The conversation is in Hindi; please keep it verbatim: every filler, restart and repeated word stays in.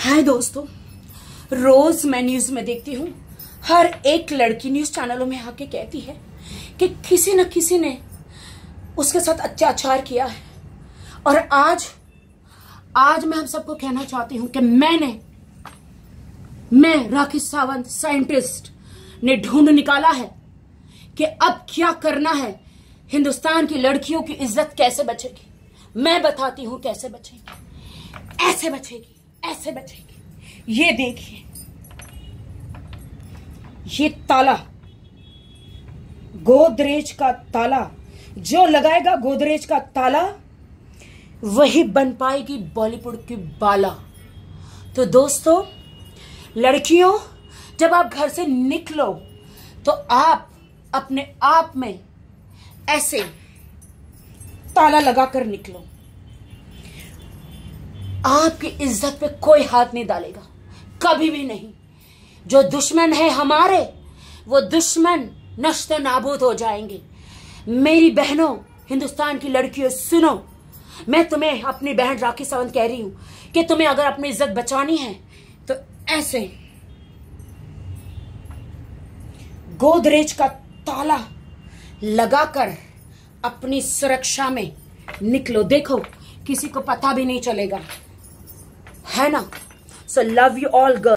हाय दोस्तों, रोज मैं न्यूज में देखती हूँ हर एक लड़की न्यूज चैनलों में आके कहती है कि किसी न किसी ने उसके साथ अत्याचार किया है। और आज आज मैं हम सबको कहना चाहती हूँ कि मैंने मैं राखी सावंत साइंटिस्ट ने ढूंढ निकाला है कि अब क्या करना है, हिंदुस्तान की लड़कियों की इज्जत कैसे बचेगी। मैं बताती हूँ कैसे बचेगी। ऐसे बचेगी, ऐसे बचेगी। ये देखिए, ये ताला, गोदरेज का ताला, जो लगाएगा गोदरेज का ताला वही बन पाएगी बॉलीवुड की बाला। तो दोस्तों, लड़कियों, जब आप घर से निकलो तो आप अपने आप में ऐसे ताला लगाकर निकलो। आपकी इज्जत पे कोई हाथ नहीं डालेगा, कभी भी नहीं। जो दुश्मन है हमारे, वो दुश्मन नष्ट नाबूद हो जाएंगे। मेरी बहनों, हिंदुस्तान की लड़कियों, सुनो, मैं तुम्हें अपनी बहन राखी सावंत कह रही हूं कि तुम्हें अगर अपनी इज्जत बचानी है तो ऐसे गोदरेज का ताला लगाकर अपनी सुरक्षा में निकलो। देखो, किसी को पता भी नहीं चलेगा, है ना। So love you all girls.